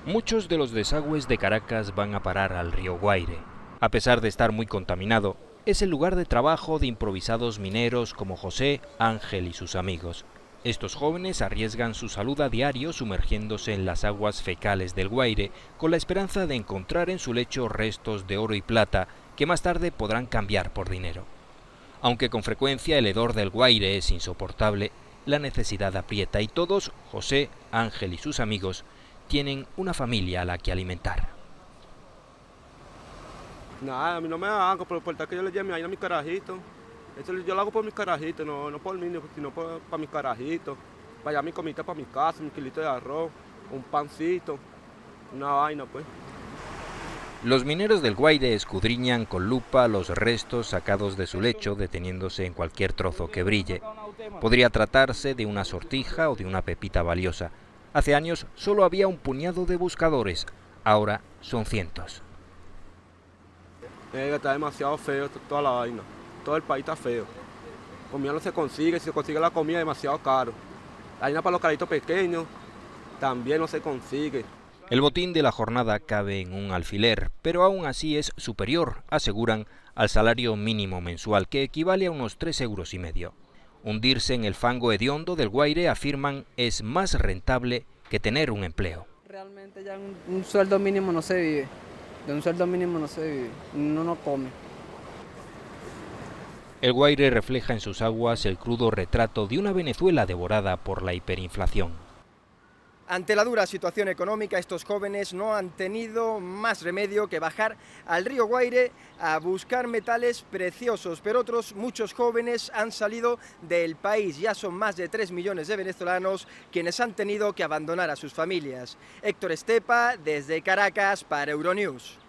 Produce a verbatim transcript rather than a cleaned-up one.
Muchos de los desagües de Caracas van a parar al río Guaire. A pesar de estar muy contaminado, es el lugar de trabajo de improvisados mineros como José, Ángel y sus amigos. Estos jóvenes arriesgan su salud a diario sumergiéndose en las aguas fecales del Guaire con la esperanza de encontrar en su lecho restos de oro y plata que más tarde podrán cambiar por dinero. Aunque con frecuencia el hedor del Guaire es insoportable, la necesidad aprieta y todos, José, Ángel y sus amigos, tienen una familia a la que alimentar. Nada, a mí no me hago, por importar que yo le lleve ahí a mis carajitos. Eso yo lo hago por mis carajitos, no, no por mí, sino por, para mis carajitos. Vaya mi comida para mi casa, un kilito de arroz, un pancito, una vaina pues. Los mineros del Guaire escudriñan con lupa los restos sacados de su lecho, deteniéndose en cualquier trozo que brille. Podría tratarse de una sortija o de una pepita valiosa. Hace años solo había un puñado de buscadores, ahora son cientos. Eh, está demasiado feo toda la vaina, todo el país está feo. Comida no se consigue, si se consigue la comida es demasiado caro. La harina para los caritos pequeños también no se consigue. El botín de la jornada cabe en un alfiler, pero aún así es superior, aseguran, al salario mínimo mensual, que equivale a unos tres euros y medio. Hundirse en el fango hediondo del Guaire, afirman, es más rentable que tener un empleo. Realmente ya un, un sueldo mínimo no se vive, de un sueldo mínimo no se vive, uno no come. El Guaire refleja en sus aguas el crudo retrato de una Venezuela devorada por la hiperinflación. Ante la dura situación económica, estos jóvenes no han tenido más remedio que bajar al río Guaire a buscar metales preciosos, pero otros muchos jóvenes han salido del país. Ya son más de tres millones de venezolanos quienes han tenido que abandonar a sus familias. Héctor Estepa, desde Caracas, para Euronews.